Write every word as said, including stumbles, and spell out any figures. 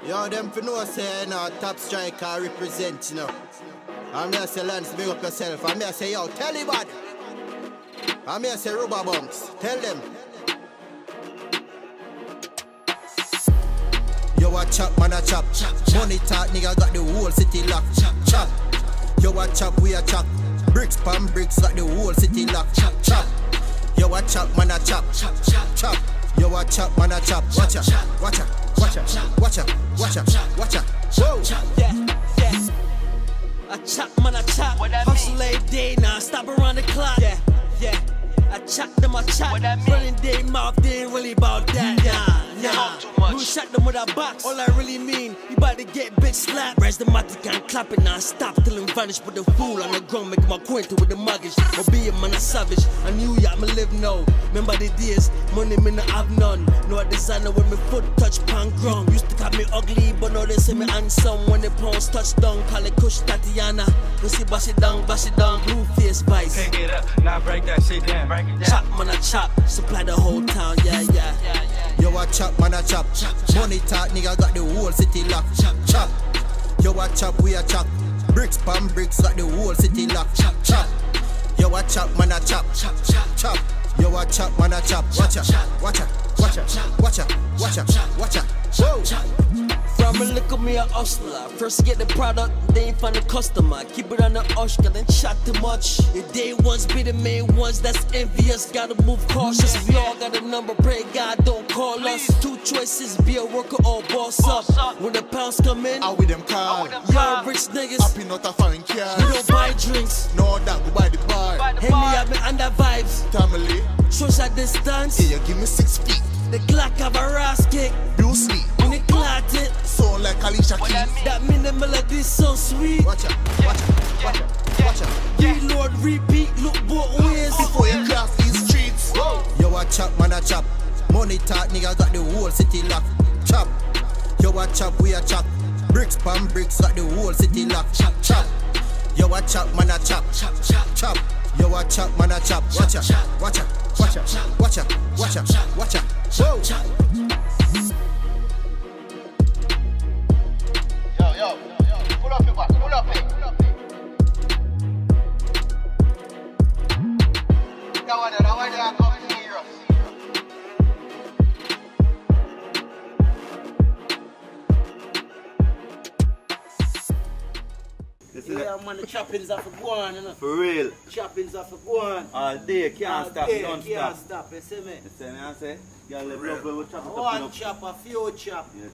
Yo, them for no say, you know, top striker represent, you know. I'm here say, Lance, big up yourself. I'm here say, yo, tell anybody. I'm here say, rubber bumps. Tell them. Yo, a chop, man, a chop. Money talk, nigga, got the whole city locked. Chop, chop. Yo, a chop, we a chop. Bricks, pam, bricks, got the whole city locked. Chop, chop. Yo, a chop, man, a chop. Chop, chop, chop. Yo, a chop, man, a chop. Watch ya, watch ya, watch ya, watch ya, watch ya, watch ya. Whoa. Yeah, yeah. I chop, man, I chop. Hustle every day now, stop around the clock. Yeah, yeah. I chop them, I chop. Running day mouth, they ain't really about that. Nah, nah. You shot them with a box. All I really mean, you about to get bitch slapped. Rise the matic and clap it now. Stop till him vanish. Put the fool on the ground, make my acquainted with the mortgage. Or be a man, a savage. I knew ya, me live now. Remember the days, money me not have none. No a designer when me foot touch pan ground. Used to call me ugly, but now they say me handsome. When the pounds touch down, call it Kush Tatiana. You see, bash it down, bash it down. Blue face vice. Can't get up, now break that shit down. Break it down. Chop, man, I chop. Supply the whole town, yeah, yeah. yeah, yeah. Yo, a chop, man, a chop. Money talk, nigga, got the whole city locked. Chop, chop. Yo, a chop, we a chop. Bricks, pam, bricks, got the whole city locked. Chop, chop. Yo, a chop, man, a chop. Chop, chop, chop. Yo, a chop, man, a chop. Watch ya, watch ya, watch ya, watch ya, watch ya, watch ya. Whoa. From a look at me a hustler. First get the product, they ain't find the customer. Keep it on the hush, cause then chat too much. Your day ones be the main ones that's envious. Gotta move cautious. We all got a number, pray God don't call us. Two choices, be a worker or boss up. When the pounds come in, out with them cars. y'all rich niggas. Happy not a foreign car. We don't buy drinks. No, that go buy the bar. Henny have me under vibes. Family, Social distance. yeah, you give me six feet. The Glock have a ass kick. Bruce Lee, When it clot it, sound like Alicia Keys. that mean the melody so sweet. Watch ya, watch ya, watch ya, watch ya. Reload, repeat, look both ways. Before you cross these streets, Yo, a chop, man, a chop. Money talk, nigga, got the whole city locked. Chop. Yo, a chop, we a chop. Bricks, pam, bricks, got the whole city locked. Chop, chop. Yo, a chop, man, a chop. Chop, chop, chop. Yo, a chop, man, a chop. Watch ya, watch ya, watch ya, watch ya, watch ya, watch ya. Whoa. yo, yo, yo, pull up your back, pull up it. That one, that one, that come serious. Yeah, man, the choppings are for go on, you know. For real. Choppings are for go on. All day, can't All stop, day, don't can't stop. stop, you see me? You see me, I say? Y'all live love with chop it up, you One know. chop, a few chop.